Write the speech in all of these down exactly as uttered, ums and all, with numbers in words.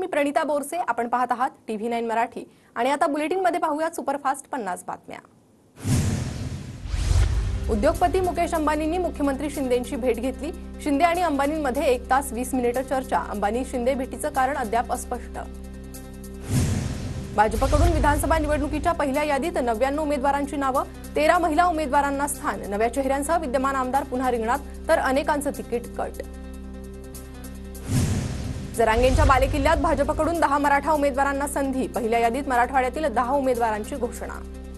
मी प्रणिता बोरसे, आपण पाहत आहात टीव्ही नाईन मराठी आणि आता बुलेटिन मध्ये पाहूया सुपरफास्ट पन्नास बातम्या। उद्योगपती मुकेश अंबानींनी मुख्यमंत्री शिंदेंची भेट घेतली। शिंदे आणि अंबानींमध्ये एक तास वीस मिनिटं चर्चा। अंबानी शिंदे भेटीचं कारण अद्याप अस्पष्ट। भाजपकडून विधानसभा निवडणुकीच्या पहिल्या यादीत नव्याण्णव उमेदवारांची नावं, तेरा महिला उमेदवारांना स्थान। नव्या चेहऱ्यांसह विद्यमान आमदार पुन्हा रिंगणात, तर अनेकांचं तिकीट कट। जरांगेंच्या बालेकिल्ल्यात भाजपकडून दहा मराठा उमेदवारांना संधी। पहिल्या यादीत मराठवाड्यातील दहा उमेदवारांची घोषणा।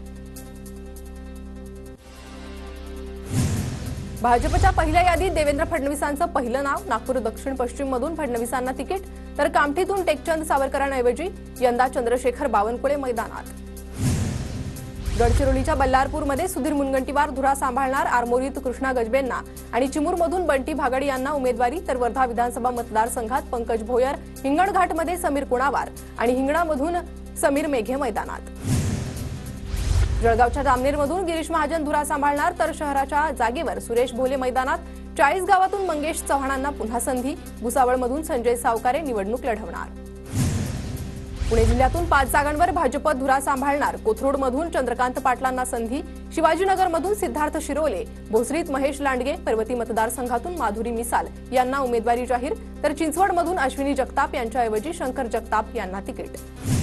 भाजपच्या पहिल्या यादीत देवेंद्र फडणवीसांचं पहिलं नाव। नागपूर दक्षिण पश्चिम मधून फडणवीसांना तिकीट, तर कामठीतून टेकचंद सावरकरांऐवजी यंदा चंद्रशेखर बावनकुळे मैदानात। गडचिरोलीच्या बल्लारपूरमध्ये सुधीर मुनगंटीवार धुरा सांभाळणार। आरमोरीत कृष्णा गजबेंना आणि चिमूरमधून बंटी भागड यांना उमेदवारी, तर वर्धा विधानसभा मतदारसंघात पंकज भोयर, हिंगणघाटमध्ये समीर कुणावार आणि हिंगणामधून समीर मेघे मैदानात। जळगावच्या जामनेरमधून गिरीश महाजन धुरा सांभाळणार, तर शहराच्या जागेवर सुरेश भोले मैदानात। चाळीस गावातून मंगेश चव्हाणांना पुन्हा संधी। भुसावळमधून संजय सावकारे निवडणूक लढवणार। पुणे जिल्ह्यातून पाच जागांवर भाजप धुरा सांभाळणार। कोथरूडमधून चंद्रकांत पाटलांना संधी। शिवाजीनगरमधून सिद्धार्थ शिरोले, भोसरीत महेश लांडगे, पर्वती मतदारसंघातून माधुरी मिसाल यांना उमेदवारी जाहीर, तर चिंचवडमधून अश्विनी जगताप यांच्याऐवजी शंकर जगताप यांना तिकीट।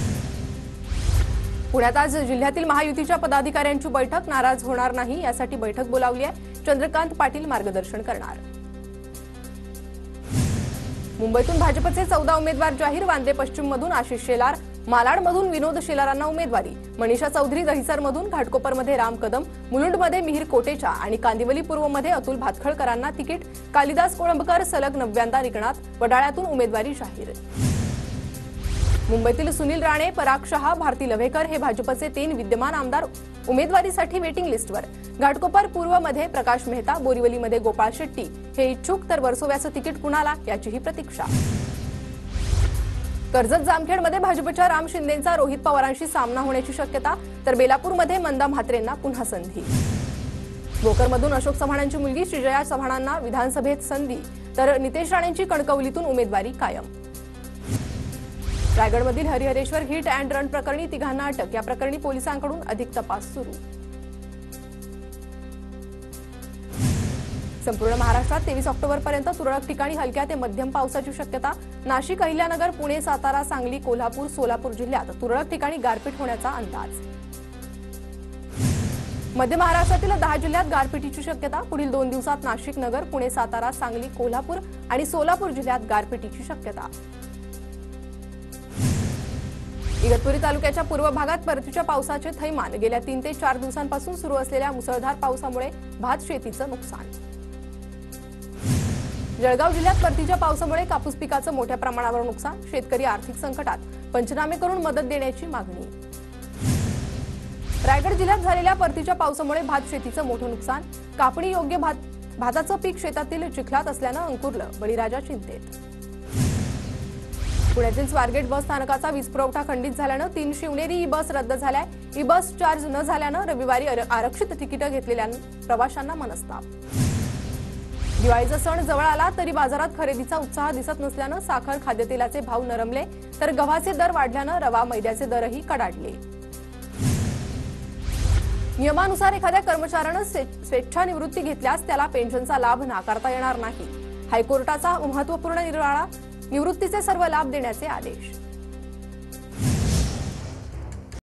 पुण्यात आज जिल्ह्यातील महायुतीच्या पदाधिकाऱ्यांची बैठक। नाराज होणार नाही यासाठी बैठक बोलावली आहे। चंद्रकांत पाटील मार्गदर्शन करणार। मुंबईतून भाजपचे चौदा उमेदवार जाहीर। वांद्रे पश्चिममधून आशिष शेलार, मालाडमधून विनोद शेलारांना उमेदवारी। मनीषा चौधरी दहिसरमधून, घाटकोपरमध्ये राम कदम, मुलुंडमध्ये मिहिर कोटेचा आणि कांदिवली पूर्वमध्ये अतुल भातखळकरांना तिकीट। कालिदास कोळंबकर सलग नवव्यांदा रिंगणात। वडाळ्यातून उमेदवारी जाहीर। मुंबईतील सुनील राणे, पराग शहा, भारती लव्हेकर हे भाजपचे तीन विद्यमान आमदार उमेदवारीसाठी वेटिंग लिस्टवर। घाटकोपर पूर्वमध्ये प्रकाश मेहता, बोरिवलीमध्ये गोपाळ शेट्टी हे इच्छुक, तर वर्सोव्याचं तिकीट कुणाला याचीही प्रतीक्षा। कर्जत जामखेडमध्ये भाजपच्या राम शिंदेंचा रोहित पवारांशी सामना होण्याची शक्यता, तर बेलापूरमध्ये मंदा म्हात्रेंना पुन्हा संधी। भोकरमधून अशोक चव्हाणांची मुलगी श्रीजया चव्हाणांना विधानसभेत संधी, तर नितेश राणेंची कणकवलीतून उमेदवारी कायम। रायगडमधील हरिहरेश्वर हिट अँड रन प्रकरणी तिघांना अटक। या प्रकरणी पोलिसांकडून अधिक तपास सुरू। संपूर्ण महाराष्ट्रात तेवीस ऑक्टोबरपर्यंत तुरळक ठिकाणी हलक्या ते मध्यम पावसाची शक्यता। नाशिक, अहिल्यानगर, पुणे, सातारा, सांगली, कोल्हापूर, सोलापूर जिल्ह्यात तुरळक ठिकाणी गारपीट होण्याचा अंदाज। मध्य महाराष्ट्रातील दहा जिल्ह्यात गारपिटीची शक्यता। पुढील दोन दिवसात नाशिक, नगर, पुणे, सातारा, सांगली, कोल्हापूर आणि सोलापूर जिल्ह्यात गारपिटीची शक्यता। इगतपुरी तालुक्याच्या पूर्व भागात परतीच्या पावसाचे थैमान। गेल्या तीन ते चार दिवसांपासून सुरू असलेल्या मुसळधार पावसामुळे भात शेतीचं नुकसान। जळगाव जिल्ह्यात परतीच्या पावसामुळे कापूस पिकाचं मोठ्या प्रमाणावर नुकसान। शेतकरी आर्थिक संकटात, पंचनामे करून मदत देण्याची मागणी। रायगड जिल्ह्यात झालेल्या परतीच्या पावसामुळे भात शेतीचं मोठं नुकसान। कापणी योग्य भात भाताचं पीक शेतातील चिखलात असल्यानं अंकुरलं, बळीराजा चिंतेत। पुण्यातील स्वारगेट बस स्थानकाचा वीज पुरवठा खंडित झाल्यानं तीन शिवनेरी ई बस रद्द झाल्या। ई बस चार्ज न झाल्यानं रविवारी आरक्षित तिकीट घेतलेल्या प्रवाशांना मनस्ताप। दिवाळीचा सण जवळ आला तरी बाजारात खरेदीचा उत्साह दिसत नसल्यानं साखर, खाद्यतेलाचे भाव नरमले, तर गव्हाचे दर वाढल्यानं रवा, मैद्याचे दरही कडाडले। नियमानुसार एखाद्या कर्मचाऱ्यानं स्वेच्छानिवृत्ती घेतल्यास त्याला पेन्शनचा लाभ नाकारता येणार नाही। हायकोर्टाचा महत्त्वपूर्ण निर्णय, निवृत्तीचे सर्व लाभ देण्याचे आदेश।